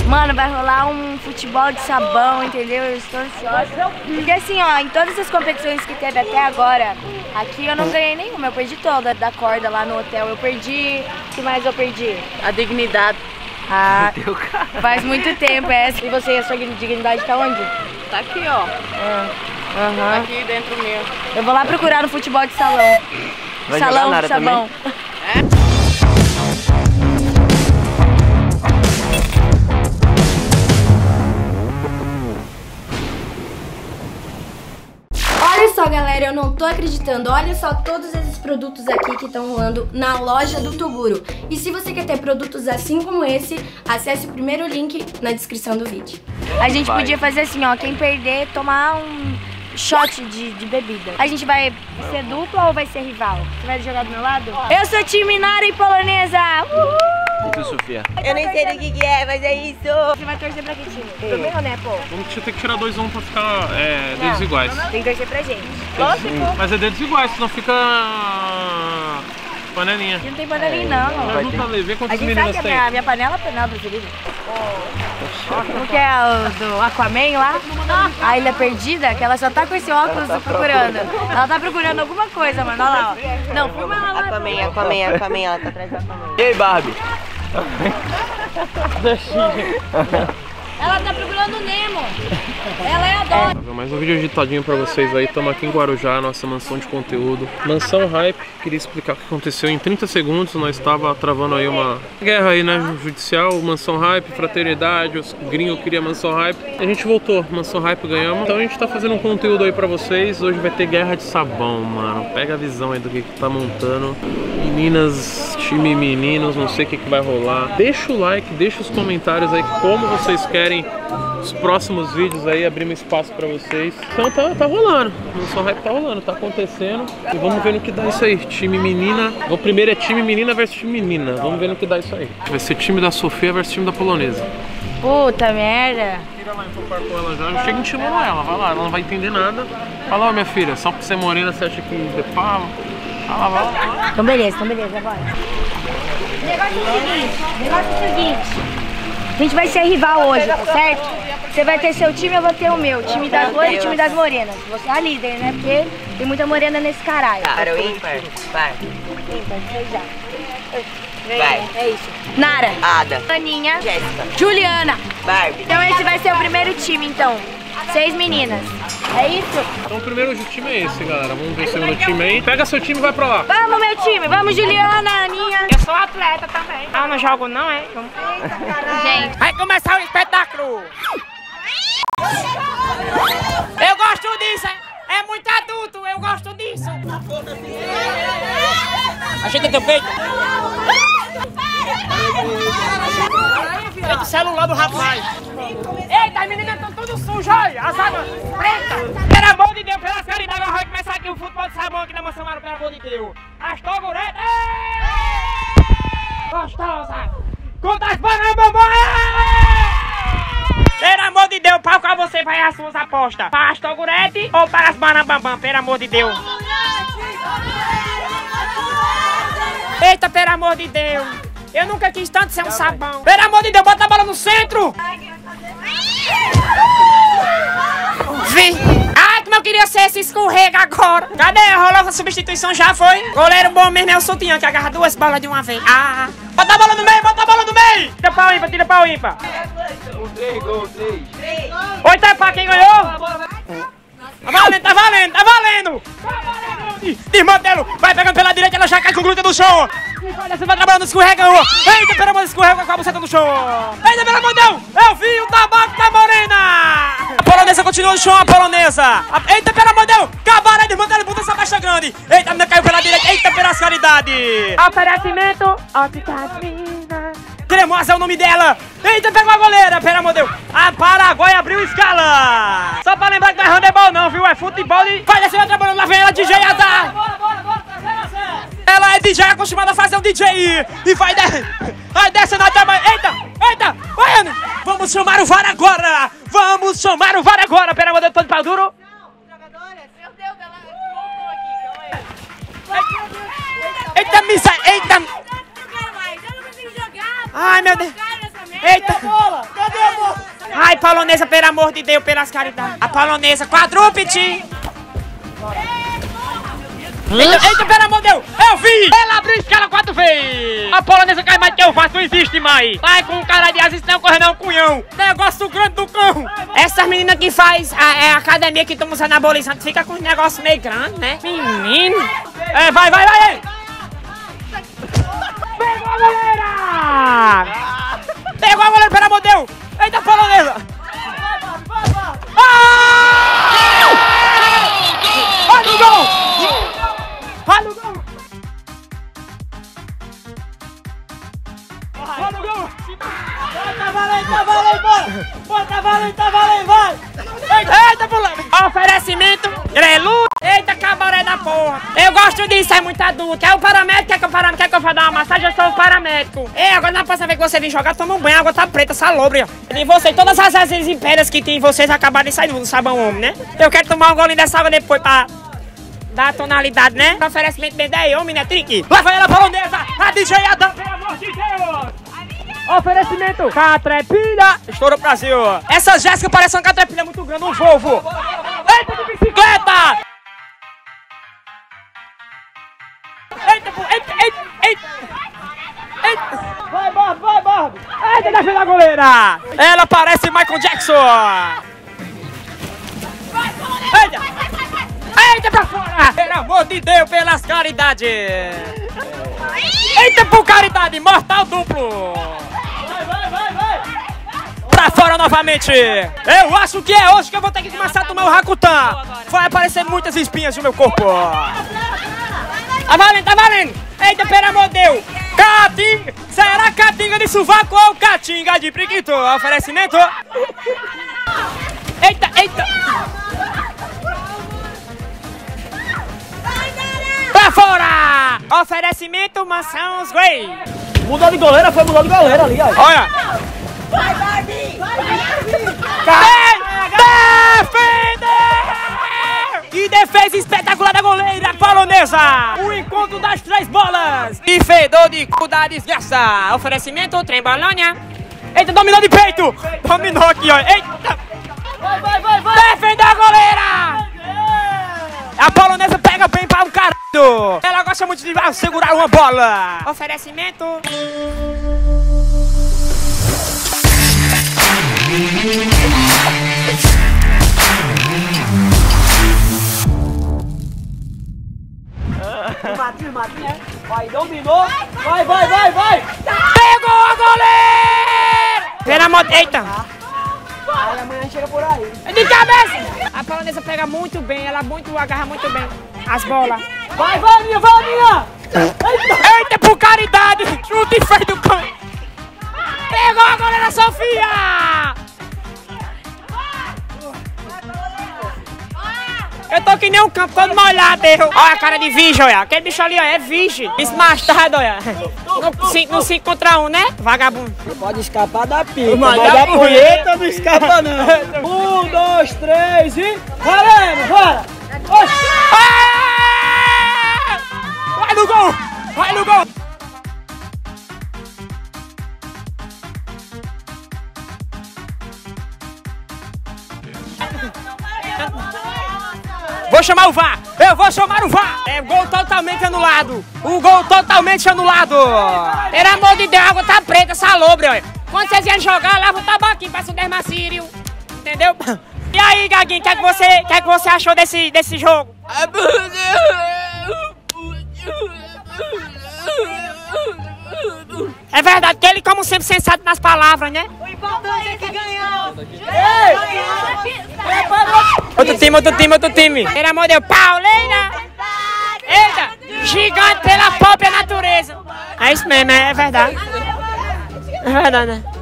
Mano, vai rolar um futebol de sabão, entendeu? Eu estou ansiosa. Porque assim, ó, em todas as competições que teve até agora, aqui eu não ganhei nenhuma, eu perdi toda. Da corda lá no hotel eu perdi. O que mais eu perdi? A dignidade. Ah, faz muito tempo essa. E você, a sua dignidade tá onde? Tá aqui, ó. Tá aqui dentro meu. Eu vou lá procurar no futebol de salão. Vai Salão jogar de Nara sabão. Olha só, galera, eu não tô acreditando. Olha só todos esses produtos aqui que estão rolando na loja do Toguro. E se você quer ter produtos assim como esse, acesse o primeiro link na descrição do vídeo. A gente podia fazer assim, ó, quem perder, tomar um shot de bebida. A gente vai ser dupla ou vai ser rival? Você vai jogar do meu lado? Eu sou time Nara e polonesa! Uhul! E tu, Sofia? Eu nem sei do que é, mas é isso. Você vai torcer pra que time? Pro meu, né, pô? Vamos ter que tirar 2-1 pra ficar dedos iguais. Tem que torcer pra gente. Lógico. Mas é dedos iguais, senão fica panelinha. Não tem panelinha, não. Mas não tá leve, vê A quantas gente meninas sabe que tem. a minha panela é panela preferida. Como que é o do Aquaman lá? A Ilha Perdida, que ela só tá com esse óculos procurando. Ela tá procurando alguma coisa, mano. Olha lá, ó. Não, filma ela lá. Aquaman, ela tá atrás do Aquaman. E aí, Barbie? Ela tá procurando o Nemo. Ela é a Dora. Mais um vídeo agitadinho pra vocês aí. Estamos aqui em Guarujá, nossa mansão de conteúdo. Mansão Hype. Queria explicar o que aconteceu em 30 segundos. Nós estava travando aí uma guerra aí, né, judicial. Mansão Hype, fraternidade, os gringos queriam Mansão Hype. E a gente voltou, Mansão Hype ganhamos. Então a gente tá fazendo um conteúdo aí pra vocês. Hoje vai ter guerra de sabão, mano. Pega a visão aí do que tá montando. Meninas, time meninos, não sei o que vai rolar. Deixa o like, deixa os comentários aí como vocês querem os próximos vídeos aí, abrir um espaço pra vocês. Então tá rolando, o Mansão Hype tá rolando, tá acontecendo. E vamos ver no que dá isso aí. Time menina. O primeiro é time menina versus time menina. Vamos ver no que dá isso aí. Vai ser time da Sofia versus time da polonesa. Puta merda. Tira lá empopar com ela já. Eu chego intimando ela, vai lá, ela não vai entender nada. Fala, ó, minha filha, só porque você é morena você acha que depara? Vai lá. Então beleza, bora. O negócio é o seguinte. A gente vai ser rival hoje, tá certo? Você vai ter seu time, eu vou ter o meu. Time das loiras e time das morenas. Você é a líder, né? Porque tem muita morena nesse caralho. Para o ímpar. Vai. Ímpar, você já. Vai. É isso. Nara. Ada. Aninha. Jéssica. Juliana. Barbie. Então esse vai ser o primeiro time, então. 6 meninas. É isso? Então o primeiro time é esse, galera. Vamos ver o segundo time aí. Pega seu time e vai pra lá. Vamos, meu time. Vamos, Juliana, Aninha. Eu sou atleta também. Ah, não jogo não, é? Gente. Vai começar o espetáculo! Eu gosto disso, é muito adulto, eu gosto disso. Ajeita teu peito. Peito celular do rapaz. Eita, as meninas estão tudo sujas, olha, as águas pretas. Pelo amor de Deus, pela caridade, nós vamos começar aqui o futebol de sabão aqui na Mansão Mara, pelo amor de Deus. As toguretas. Gostosa. Conta as banambambam. Pelo amor de Deus, para qual você vai as suas apostas? Para as togurete ou para as banambambam, pelo amor de Deus? Eita, pelo amor de Deus. Eu nunca quis tanto ser um sabão. Pelo amor de Deus, bota a bola no centro. Vi. Ai, como eu queria ser esse escorrega agora. Cadê? Rolou a substituição, já foi? Goleiro bom mesmo é o sutiã, que agarra 2 bolas de uma vez. Ah, bota a bola no meio, bota a bola no meio. Tira pau ímpar, tira pau ímpar. 3 gols, 3. 8 é pra quem ganhou? Tá valendo, tá valendo, tá valendo. Desmantelo, vai pegando pela direita, ela já cai com o glúteo do chão. Olha, você vai trabalhando, escorrega. Eita, pelo amor de Deus, escorrega com a buceta do chão. Eita, pelo amor de Deus, eu vi o tabaco da morena. A polonesa continua no chão, a polonesa. Eita, pelo amor de Deus, acabaram, desmantelo, bota essa baixa grande. Eita, a menina caiu pela direita, eita, pelas caridades. Oferecimento, vitamina. Cremosa é o nome dela. Eita, pegou a goleira, pelo amor de Deus. A Paraguai abriu escala. Só pra lembrar que não é handebol não, viu? É futebol e... Vai descer, vai trabalhando, lá vem ela, DJ Azar. Ela é DJ, acostumada a fazer um DJ. E vai descendo até mais. Eita, eita, vai, vamos chamar o VAR agora. Vamos chamar o VAR agora. Pelo amor de Deus, tô de pau duro. Eita, missa, eita. Ai, meu Deus. Eita. Cadê? Vai, polonesa, pelo amor de Deus, pelas caridades. A polonesa, quadrúpede. Eita, pelo amor de Deus, eu vi! Ela abriu escala 4 vezes! A polonesa cai mais que eu faço, não existe mais! Sai com cara de asa, isso não corre não, cunhão! Negócio grande do cão! Essas meninas que faz a academia que estão usando anabolizante, fica com um negócio meio grande, né? Menino! É, vai! Pegou a goleira! Pegou a goleira, pelo amor de Deus! Eita, polonesa! Olha o gol! Olha o gol! Olha o gol! Tá valendo, vai! Eita, pulando! Oferecimento, grelu! Eita, cabaré da porra! Eu gosto disso, é muito adulto. É o paramédico, quer que eu vá dar uma massagem? Eu sou o paramédico. Agora na próxima vez que você vir jogar, toma um banho, a água tá preta, salobra. E você, todas as asinhas e pedras que tem em vocês acabaram de sair do sabão homem, né? Eu quero tomar um golinho dessa água depois pra dar tonalidade, né? Oferecimento bem daí, homem, né, Trique? Lá vai ela, polonesa! A DJ Adam, pelo amor de Deus! Oferecimento, catrepilha! Estourou Brasil! Essa Jéssica parece uma catrepilha muito grande, um Volvo! Eita, de bicicleta! Eita! Vai, Barbie! Eita, defende a goleira! Ela parece Michael Jackson! Eita, pra fora! Pelo amor de Deus, pelas caridades! Eita, por caridade, mortal duplo! Vai! Pra fora novamente! Eu acho que é hoje que eu vou ter que começar a tomar o Rakutan! Vai aparecer muitas espinhas no meu corpo! Tá valendo! Eita, pelo amor de Deus! Catinga! Será catinga de sovaco ou catinga de priquito? Oferecimento! Eita! Pra fora! Oferecimento Mansão Grey! Mudou de goleira ali, ó. Olha! Vai, Barbie! Defende! Que defesa espetacular da goleira polonesa! O encontro das 3 bolas! E fedor de cu da desgraça! Oferecimento Trem Bolonha! Eita, dominou de peito! Dominou aqui, ó! Eita! Vai! Defende a goleira! A polonesa pega bem para um caralho! Ela gosta muito de segurar uma bola! Oferecimento... Vai, dominou! Vai! Pegou a goleira! Pelo amor de... Eita! Aí amanhã chega por aí. De cabeça! A polonesa pega muito bem, ela agarra muito bem as bolas. Vai, Aninha! Eita, por caridade! Chute feio do cão! Pegou a goleira Sofia! Eu tô que nem um campo todo molhado, erro. Olha a cara de virgem, olha. Aquele bicho ali, ó, é virgem. Esmastado, olha. No 5 contra 1, né? Vagabundo. Pode escapar da pica, Mas mas da da punheta não escapa não. 1, 2, 3 e... Valendo, bora! Vai no gol! Vou chamar o VAR! Eu vou chamar o VAR! É gol totalmente anulado! O gol totalmente anulado! Pelo amor de Deus, a água tá preta, salobra, olha! Quando vocês iam jogar, lava o tabaquinho, parece um dermacírio! Entendeu? E aí, Gaguinho, o que é que você achou desse jogo? É verdade, que ele, como sempre, sensato nas palavras, né? O importante é que ganhou! Outro time! Pelo amor de Deus, Paulina! Eita! Gigante pela própria natureza! É isso mesmo, é verdade. É verdade, né?